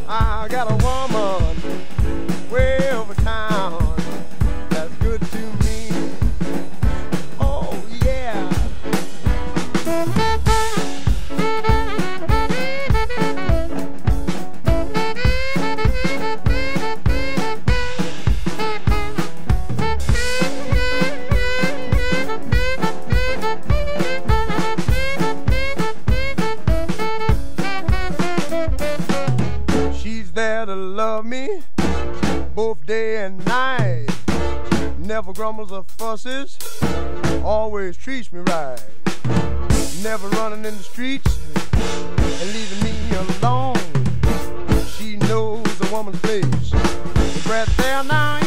I got a woman way over town that's good to me. Oh yeah. She's there to love me both day and night. Never grumbles or fusses, always treats me right. Never running in the streets and leaving me alone. She knows a woman's place. It's right there now.